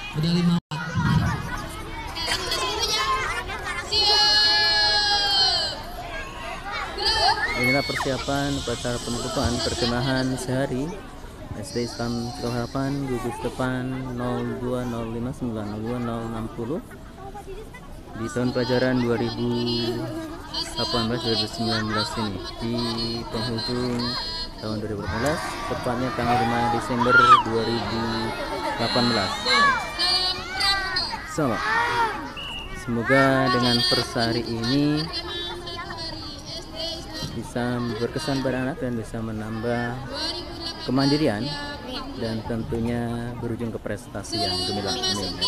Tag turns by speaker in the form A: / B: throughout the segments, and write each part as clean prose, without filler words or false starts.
A: medali emas.
B: Inilah persiapan upacara penutupan perkemahan sehari SD Islam Cikal Harapan gugus depan 0205902060 di tahun pelajaran 2018-2019 ini di penghujung tahun 2018, tepatnya tanggal 5 Desember 2018. Semoga dengan persari ini bisa berkesan pada anak dan bisa menambah kemandirian dan tentunya berujung ke prestasi yang gemilang. Amin.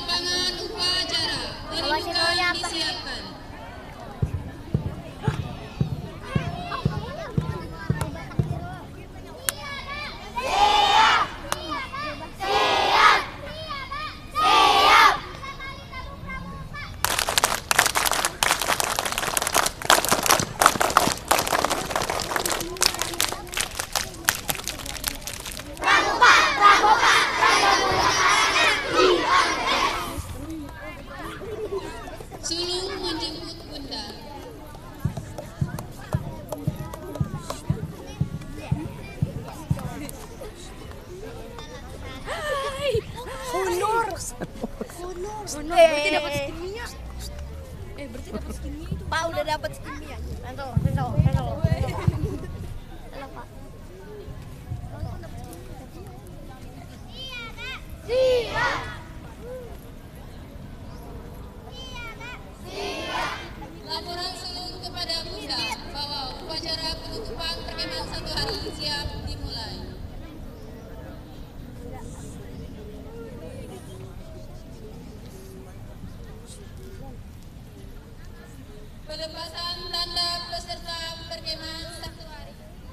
C: Berarti dapat skinnya. Berarti dapat skinnya itu. Pak udah dapat skinnya. Sensor. Pak.
D: Laporan seluruh kepada Bunda bahwa upacara penutupan perkemahan 1 hari siap dimulai. Pelepasan tanda peserta perkemahan 1 hari.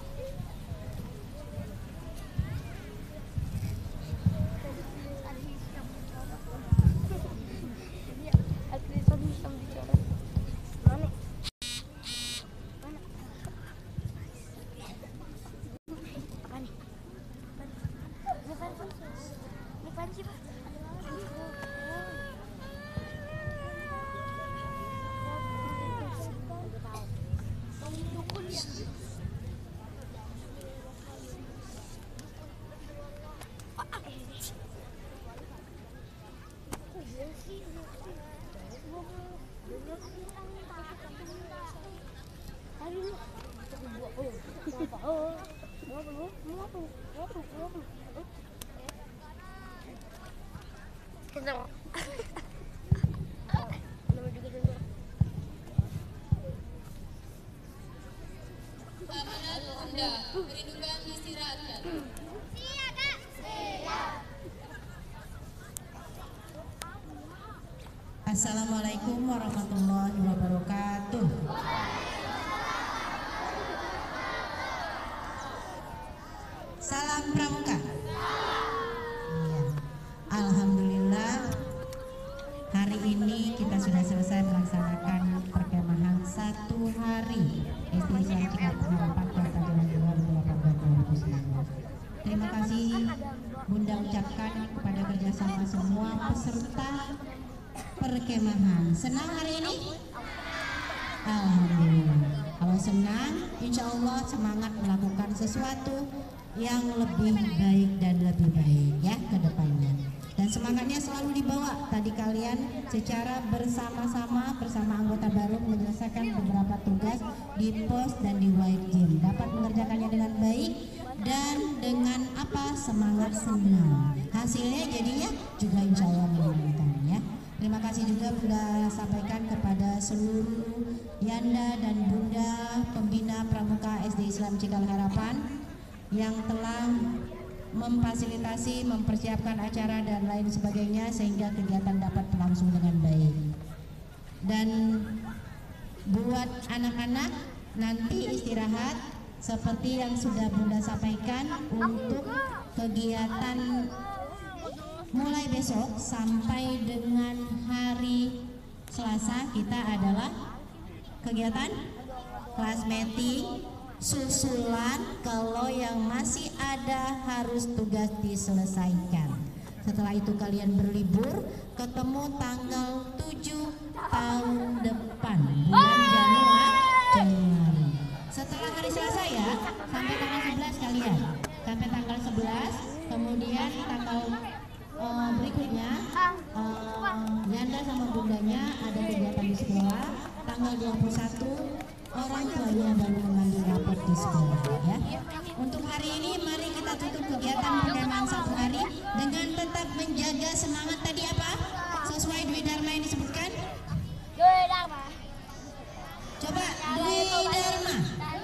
D: Keamanan Bunda, perlindungan istirahatkan.
E: Assalamualaikum warahmatullahi wabarakatuh. Salam pramuka. Iya. Alhamdulillah hari ini kita sudah selesai melaksanakan perkemahan 1 hari SD Islam Cikal Harapan Kota Jalan 2018-2019. Terima kasih Bunda ucapkan kepada kerjasama semua peserta perkemahan. Senang hari ini? Alhamdulillah. Kalau senang, insya Allah semangat melakukan sesuatu yang lebih baik dan lebih baik ya ke depannya. Dan semangatnya selalu dibawa. Tadi kalian secara bersama-sama bersama anggota baru menyelesaikan beberapa tugas di pos dan di white gym. Dapat mengerjakannya dengan baik dan dengan apa? Semangat senang. Hasilnya jadinya juga insya Allah menyenangkan ya. Terima kasih juga Bunda sampaikan kepada seluruh Yanda dan Bunda pembina Pramuka SD Islam Cikal Harapan yang telah memfasilitasi, mempersiapkan acara dan lain sebagainya sehingga kegiatan dapat berlangsung dengan baik. Dan buat anak-anak nanti istirahat seperti yang sudah Bunda sampaikan untuk kegiatan mulai besok sampai dengan hari Selasa kita adalah kegiatan kelas meeting susulan. Kalau yang masih ada harus tugas diselesaikan. Setelah itu kalian berlibur, ketemu tanggal 7 tahun depan, bulan Januari. Setelah hari Selasa ya, sampai tanggal 11 kalian. Sampai tanggal 11, kemudian tanggal berikutnya Yanda sama bundanya ada kegiatan di sekolah. Tanggal 21 orang tuanya baru mengambil rapot di sekolah ya. Untuk hari ini mari kita tutup kegiatan perkemahan 1 hari dengan tetap menjaga semangat tadi apa? Sesuai Dwi Dharma yang disebutkan?
C: Doi Dharma.
E: Coba Dwi Dharma.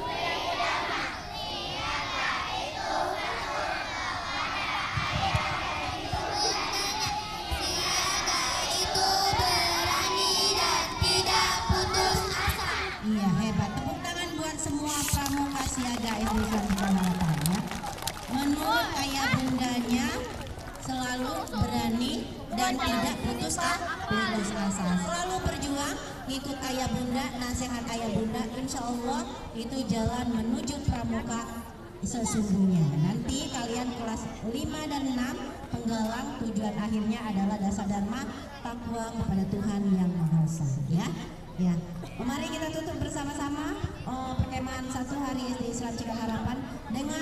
E: Iya hebat, tepuk tangan buat semua pramuka siaga SD Islam Kecamatan ya. Menurut ayah bundanya selalu berani dan tidak putus asa, selalu berjuang, ikut ayah bunda, nasihat ayah bunda, insya Allah itu jalan menuju pramuka sesungguhnya. Nanti kalian kelas 5 dan 6 penggalang tujuan akhirnya adalah dasar dharma takwa kepada Tuhan yang Maha Esa ya. Ya, mari kita tutup bersama-sama perkemahan 1 hari SD Islam Cika Harapan dengan